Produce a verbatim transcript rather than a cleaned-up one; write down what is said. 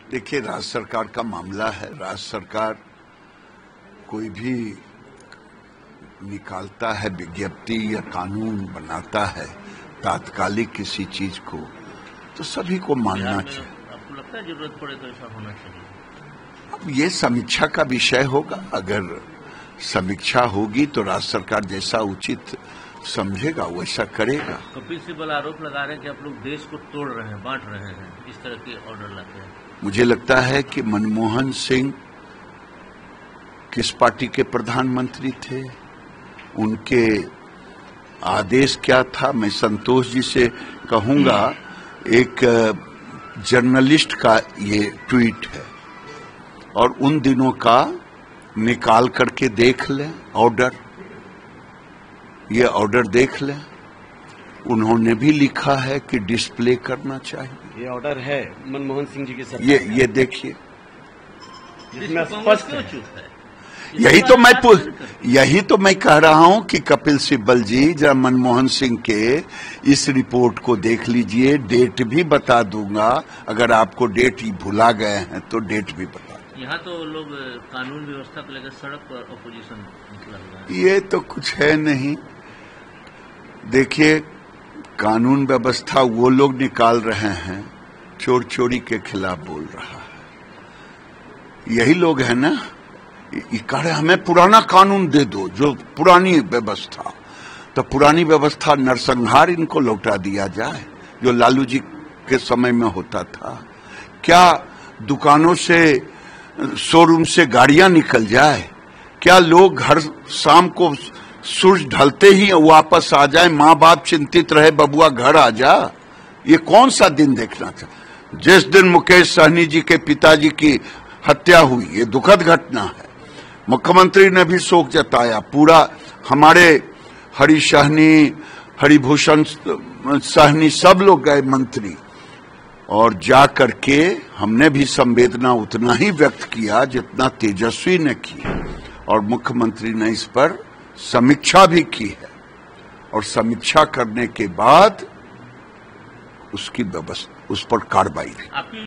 देखिए, राज्य सरकार का मामला है। राज्य सरकार कोई भी निकालता है विज्ञप्ति या कानून बनाता है तात्कालिक किसी चीज को, तो सभी को मानना चाहिए। आपको लगता है जरूरत पड़े तो ऐसा होना चाहिए? अब ये समीक्षा का विषय होगा। अगर समीक्षा होगी तो राज्य सरकार जैसा उचित समझेगा वैसा करेगा। कपिल सिब्बल आरोप लगा रहे हैं कि आप लोग देश को तोड़ रहे हैं, बांट रहे हैं, इस तरह के ऑर्डर लाते हैं। मुझे लगता है कि मनमोहन सिंह किस पार्टी के प्रधानमंत्री थे, उनके आदेश क्या था। मैं संतोष जी से कहूंगा, एक जर्नलिस्ट का ये ट्वीट है और उन दिनों का निकाल करके देख लें ऑर्डर, ये ऑर्डर देख लें। उन्होंने भी लिखा है कि डिस्प्ले करना चाहिए। ये ऑर्डर है मनमोहन सिंह जी के सरकार। ये ये देखिए, जिसमें स्पष्ट है। यही तो मैं यही तो मैं कह रहा हूं कि कपिल सिब्बल जी जब मनमोहन सिंह के इस रिपोर्ट को देख लीजिए। डेट भी बता दूंगा, अगर आपको डेट भुला गए हैं तो डेट भी बता। यहाँ तो लोग कानून व्यवस्था को लेकर सड़क पर अपोजिशन निकला हुआ है। ये तो कुछ है नहीं। देखिए, कानून व्यवस्था वो लोग निकाल रहे हैं चोर चोरी के खिलाफ बोल रहा है। यही लोग है ना, ये कह रहे हमें पुराना कानून दे दो, जो पुरानी व्यवस्था। तो पुरानी व्यवस्था नरसंहार इनको लौटा दिया जाए जो लालू जी के समय में होता था। क्या दुकानों से, शोरूम से गाड़ियां निकल जाए? क्या लोग घर शाम को सूरज ढलते ही वापस आ जाए, माँ बाप चिंतित रहे बबुआ घर आ जा? ये कौन सा दिन देखना था? जिस दिन मुकेश सहनी जी के पिताजी की हत्या हुई, ये दुखद घटना है। मुख्यमंत्री ने भी शोक जताया। पूरा हमारे हरि सहनी, हरिभूषण सहनी, सब लोग गए मंत्री, और जा करके हमने भी संवेदना उतना ही व्यक्त किया जितना तेजस्वी ने की, और मुख्यमंत्री ने इस पर समीक्षा भी की है। और समीक्षा करने के बाद उसकी व्यवस्था, उस पर कार्रवाई भी।